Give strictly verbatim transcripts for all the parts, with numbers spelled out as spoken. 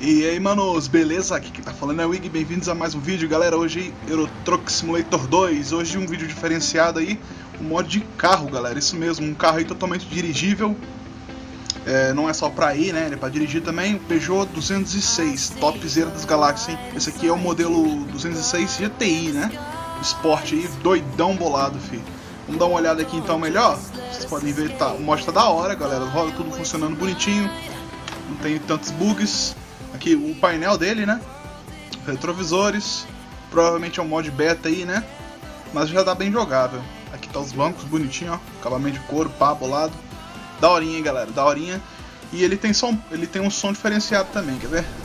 E aí, manos, beleza? Aqui quem tá falando é o Ig, bem-vindos a mais um vídeo, galera. Hoje, Euro Truck Simulator dois. Hoje um vídeo diferenciado aí, um mod de carro, galera. Isso mesmo, um carro aí totalmente dirigível. É, não é só pra ir, né? Ele é pra dirigir também. O Peugeot duzentos e seis, topzera das galáxias, hein? Esse aqui é o modelo duzentos e seis G T I, né? Esporte aí, doidão bolado, filho. Vamos dar uma olhada aqui então melhor. Vocês podem ver, tá, o mod tá da hora, galera. Roda tudo funcionando bonitinho. Não tem tantos bugs. Aqui o painel dele, né? Retrovisores. Provavelmente é um mod beta aí, né? Mas já tá bem jogável. Aqui tá os bancos bonitinho, ó. Acabamento de couro, pá, bolado. Daorinha, hein, galera, daorinha. E ele tem som, ele tem um som diferenciado também, quer ver?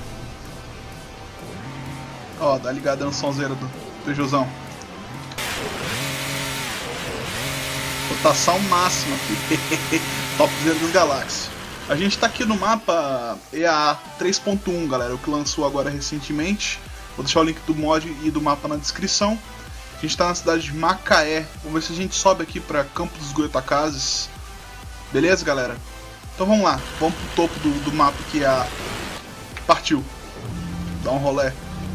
Ó, dá ligada no sonzeiro do Peugeotzão. Rotação máxima aqui. Topzera das galáxias. A gente tá aqui no mapa E A A três ponto um, galera, o que lançou agora recentemente. Vou deixar o link do mod e do mapa na descrição. A gente tá na cidade de Macaé. Vamos ver se a gente sobe aqui pra Campo dos Goytacazes. Beleza, galera? Então vamos lá. Vamos pro topo do, do mapa que a partiu. Dá um rolê.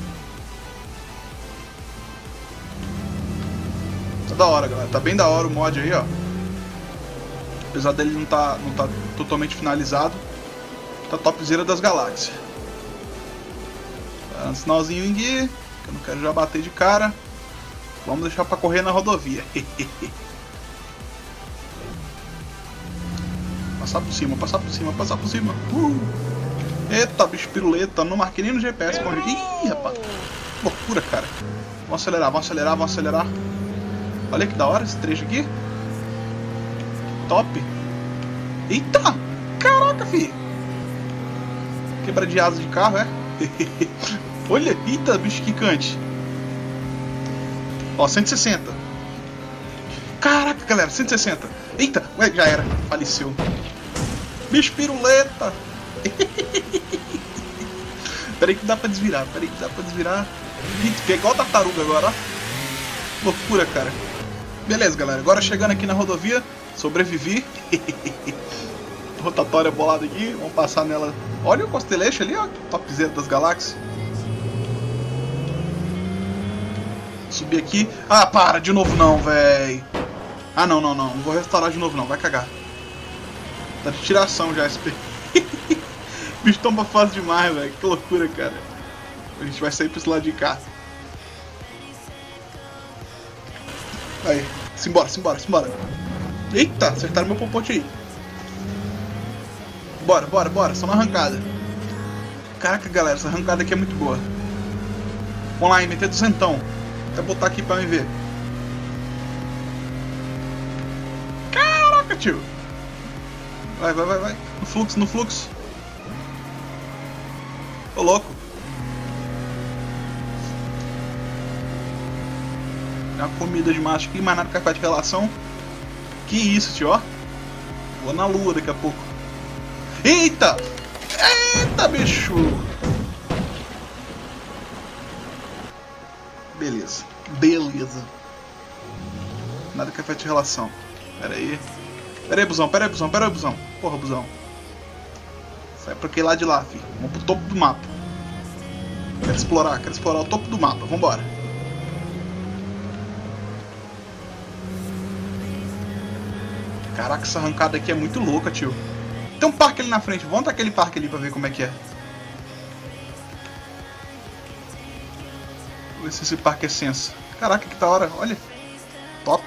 Tá da hora, galera. Tá bem da hora o mod aí, ó. Apesar dele não tá, não tá totalmente finalizado, tá topzera das galáxias. Tá um sinalzinho em guia, que eu não quero já bater de cara. Vamos deixar pra correr na rodovia. Passar por cima, passar por cima, passar por cima. Uh! Eita, bicho piruleta, não marquei nem no G P S. Onde... Ih, rapaz, loucura, cara. Vamos acelerar, vamos acelerar, vamos acelerar. Olha que da hora esse trecho aqui. Top. Eita! Caraca, filho! Quebra de asa de carro, é? Olha, eita, bicho quicante. Ó, cento e sessenta. Caraca, galera, cento e sessenta. Eita, ué, já era, faleceu. Bicho piruleta. Peraí que dá pra desvirar, peraí que dá pra desvirar. É igual tartaruga agora, ó. Loucura, cara. Beleza, galera, agora chegando aqui na rodovia. Sobrevivi. Rotatória bolada aqui. Vamos passar nela. Olha o Constellation ali, ó. Topzera das galáxias. Subir aqui. Ah, para de novo não, véi. Ah, não, não, não. Não vou restaurar de novo não. Vai cagar. Tá de tiração já esse P. Bicho tomba fácil demais, velho. Que loucura, cara. A gente vai sair pra esse lado de cá. Aí. Simbora, simbora, simbora. Eita, acertaram meu popote aí. Bora, bora, bora, só na arrancada. Caraca, galera, essa arrancada aqui é muito boa. Vamos lá, meter duzentão. Até botar aqui pra me ver. Caraca, tio. Vai, vai, vai, vai. No fluxo, no fluxo. Ô, louco. Uma comida de macho aqui, mais nada que café de relação. Que isso, tio, ó. Vou na lua daqui a pouco. Eita! Eita, bicho! Beleza. Beleza. Nada que café de relação. Pera aí. Pera aí, busão. Pera aí, busão. Pera aí, busão. Porra, busão. Sai pra aquele lado de lá, filho. Vamos pro topo do mapa. Quero explorar. Quero explorar o topo do mapa. Vambora. Caraca, essa arrancada aqui é muito louca, tio. Tem um parque ali na frente. Vamos aquele parque ali pra ver como é que é. Vamos ver se esse parque é senso. Caraca, que da hora. Olha. Top.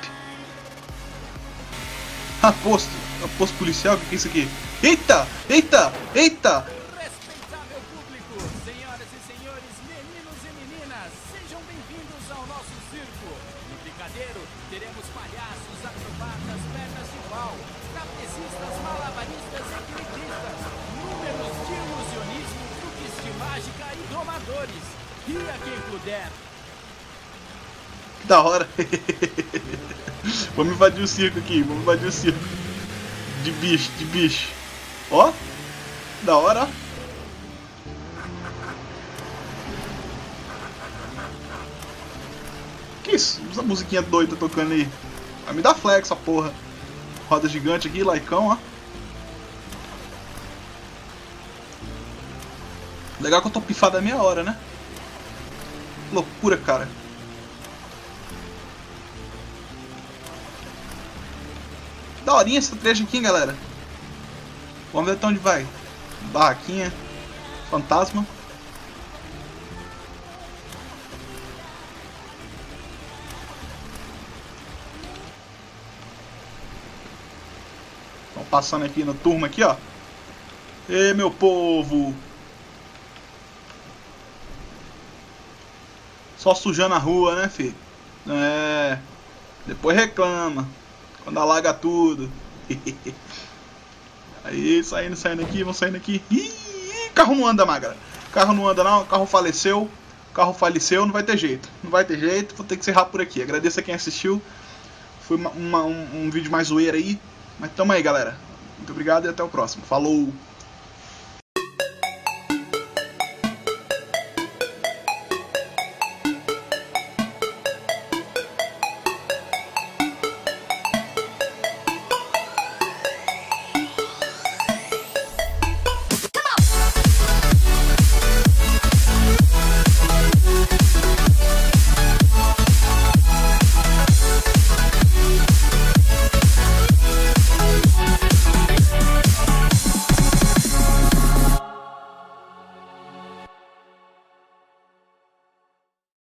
Ah, posto. É posto policial? O que é isso aqui? Eita! Eita! Eita! Respeitável público, senhoras e senhores, meninos e meninas, sejam bem-vindos ao nosso circo. No Picadeiro, teremos palhaços, acrobatas, pernas de pau, trapezistas, malabaristas e equilibristas, números de ilusionismo, truques de mágica e domadores. Ria quem puder. Que da hora. Vamos invadir o circo aqui, vamos invadir o circo. De bicho, de bicho. Ó, da hora, ó. Que isso? Essa musiquinha doida tocando aí. Vai me dar flex essa porra. Roda gigante aqui, laicão, ó. Legal que eu tô pifado a meia hora, né? Loucura, cara. Daorinha essa trecha aqui, hein, galera. Vamos ver até onde vai. Barraquinha. Fantasma. Estão passando aqui na turma aqui, ó. Ê, meu povo. Só sujando a rua, né, filho? É. Depois reclama. Quando alaga tudo. Aí, saindo, saindo aqui, vão saindo aqui. Ih, carro não anda, magra. Carro não anda não, carro faleceu. Carro faleceu, não vai ter jeito. Não vai ter jeito, vou ter que encerrar por aqui. Agradeço a quem assistiu. Foi uma, uma, um, um vídeo mais zoeira aí. Mas tamo aí, galera. Muito obrigado e até o próximo. Falou!